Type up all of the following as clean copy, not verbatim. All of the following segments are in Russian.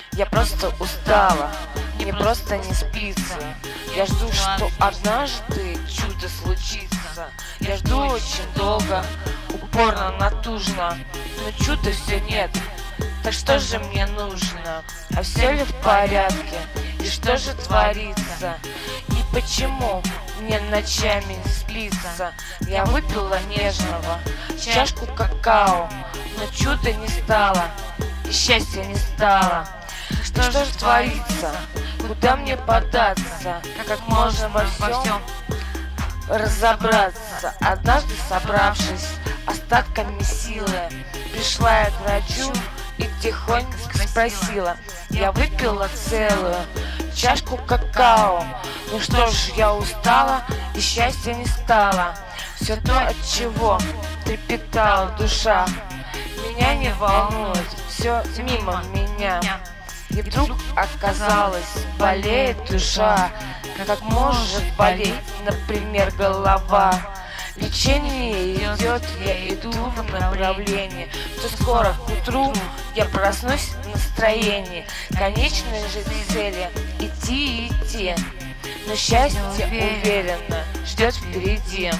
Я просто устала, мне просто не спится. Я жду, что однажды чудо случится. Я жду очень долго, упорно, натужно, но чуда все нет. Так что же мне нужно? А все ли в порядке? И что же творится? И почему мне ночами не спится? Я выпила нежного чашку какао, но чуда не стало, и счастья не стало. Что же творится? Куда мне податься? Как можно во всем разобраться? Однажды, собравшись остатками силы, пришла я к врачу и тихонько спросила. Я выпила целую чашку какао. Ну что ж, я устала, и счастья не стало. Все то, от чего трепетала душа, меня не волнует, все мимо меня. И вдруг оказалось, болеет душа, как может болеть, например, голова. Лечение идет, я иду в направлении, что скоро к утру я проснусь в настроении. Конечной же цели идти и идти, но счастье уверенно ждет впереди.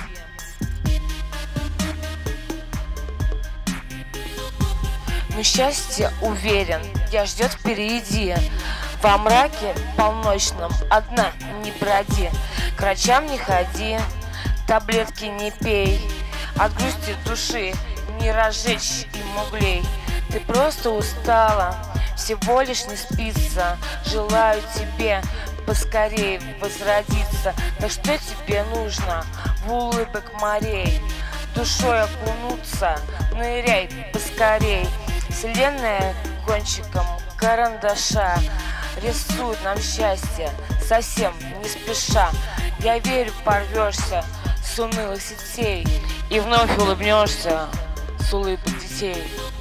Но счастье уверен, я ждет впереди. Во мраке полночном одна не броди, к врачам не ходи, таблетки не пей, от грусти души не разжечь им углей. Ты просто устала, всего лишь не спится. Желаю тебе поскорее возродиться. Так что тебе нужно? В улыбок морей душой окунуться, ныряй поскорей. Вселенная кончиком карандаша рисует нам счастье совсем не спеша. Я верю, порвешься с унылых сетей и вновь улыбнешься с улыбок детей.